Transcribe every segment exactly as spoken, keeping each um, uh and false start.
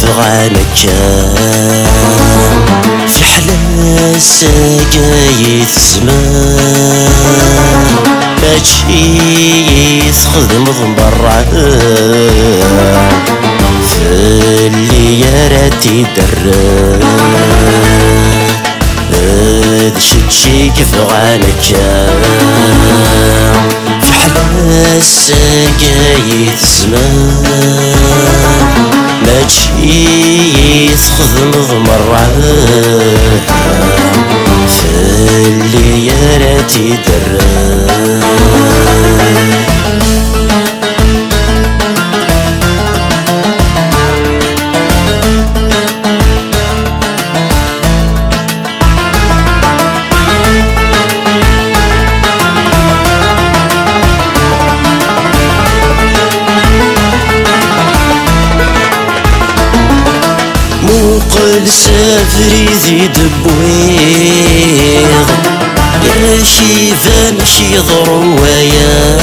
يفغانك في حلا ساقايت زمان ماشي تخدم ضمبرع في الليالات يدرى هاد شي يفغانك في حلا ساقايت زمان ماشي تخدم ضمرع في الليالات يدرى موقل سافري زيد بويض يا شيفان شي ضروايا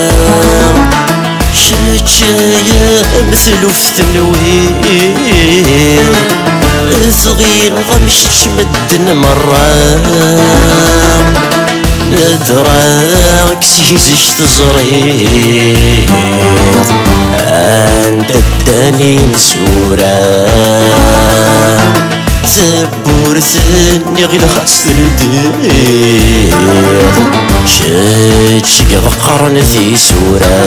شجايا مثلو في تلويض صغير ضمش تمدن مرة ندراك سيزش تزريض عند الداني مسورة زبور ثاني غير خاص الدير شات شي قرن ذي سورة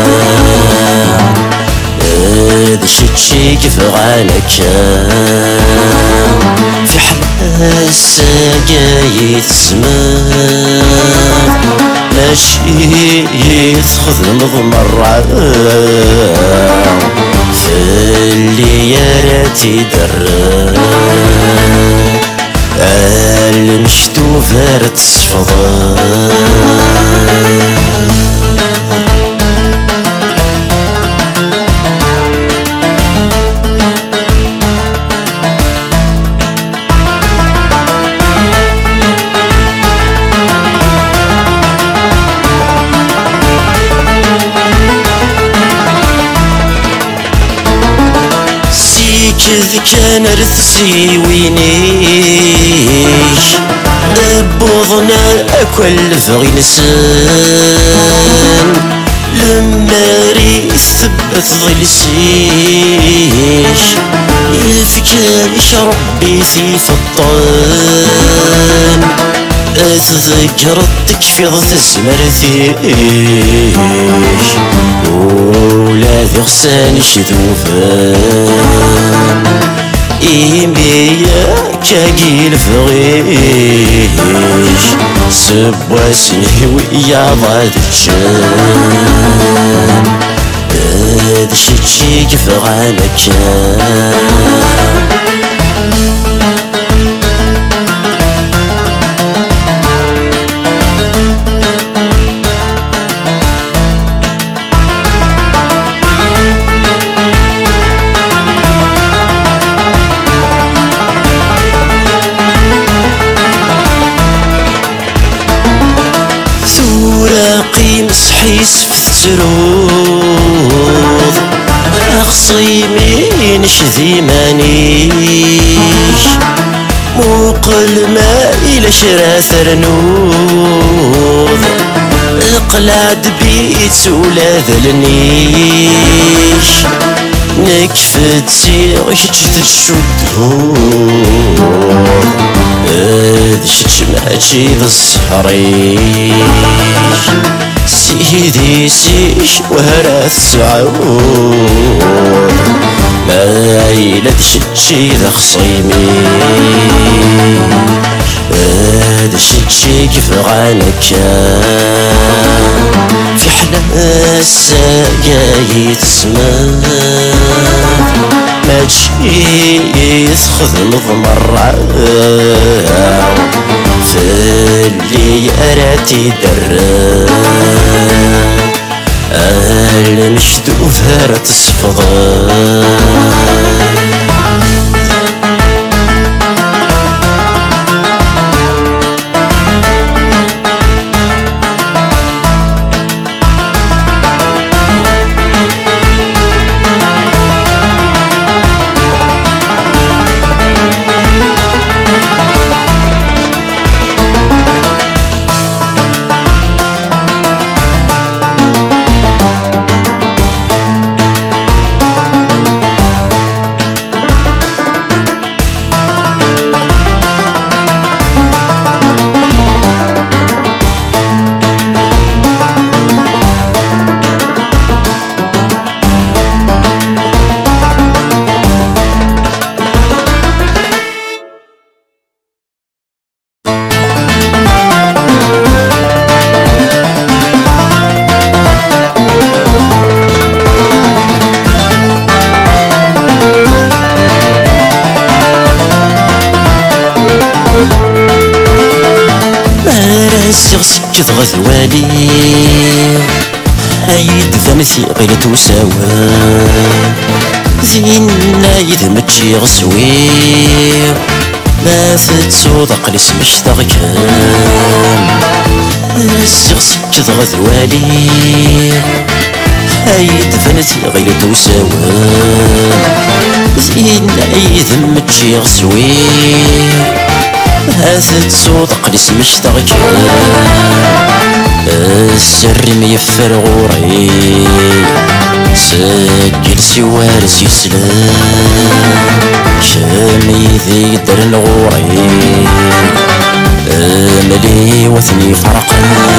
هذا شات شي كفغانك في حلا ساقايت زمان ماشي يتخدم ضمرع في الليالات يدرى المشتو فارت صفضان كذ كان رثسي وينيش بوضنا أكل فغي نسان لما ريث ثبت ظلسيش يفكاش ربي في فطان تذكرتك في ضد الزمرثيش ولا ذي غسانش ذوفان إيميا كاقيل فغيش سبوا سنهويا ضاد الجان هاد شي كفغانك مسحيس في التروض أخصيمين شذي مانيش موقل ما إلى شراث رنوض اقلاد بيت ولا ذلنيش نكفت سيغش تشدهور هاد شتش ماشي ذا الصحريش سيدي سيش وهراث سعود ما يلدش شي ذا خصيمي هذا شي كفغانك في حلا ساقايت زمان ماشي يتخدم ضمرع في الليالات يدرى المشتو فارت صفضان سيغسكت غزوالي هايد ذنثي غير توساوى زين نايد متشي غسوير ما تتصودق لسمش تغكام سيغسكت غزوالي هايد ذنثي غير توساوى زين نايد متشي غسوير هذا تصودق لسمش تغكام السر ميفر غوري سجل سوار سيسلام شامي ذي درن غوري ملي وثني فرقنا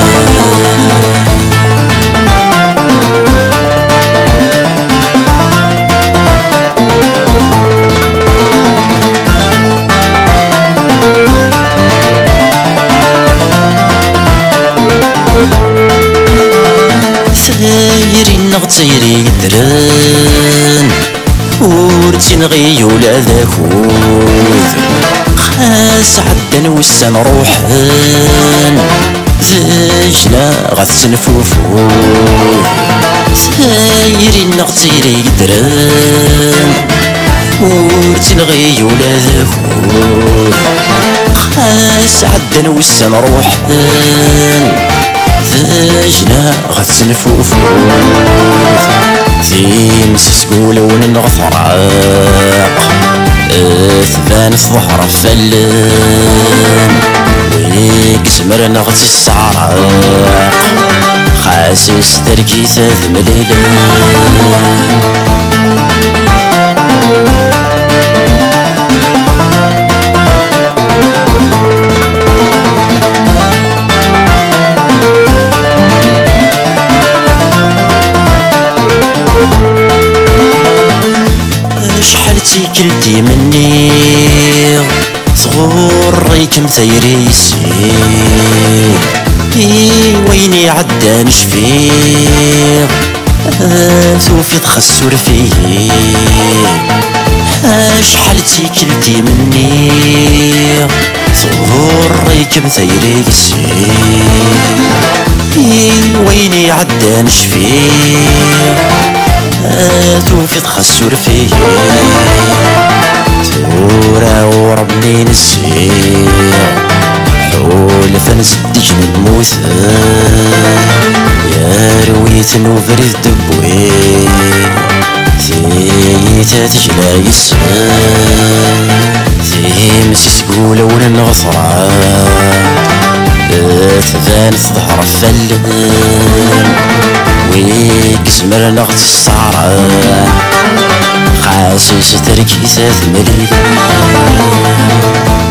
ثايرين نغتيري دران ورتين غي ولا ذاكوذ خاس عدن وسان روحان ذاجلا غتنفوفو ثايرين نغتيري دران ورتين غي ولا ذاكوذ خاس عدن وسان روحان ذاجنا غتنفوفو زين سسقول ونغفراق ثبان صظهر فلان ويك زمرنا غتسعراق خاسس تركيزة مليلان كلتي مني صغور ريكم ثيري يسير ويني عدان شفير ثوفي تخسر فيه شحالتي كلتي مني صغور ريكم ثيري يسير ويني عدان شفير توفي تخسر فيه تورا وربي نسير حول فنزدج نموت يا رويت نوفريد دبوي ثيتا تجلا يسان ثي مسيس قولة ولا نغفرا تبان تظهر فلان ويك زمرنا غتسعرا خاسس تركيزات مليان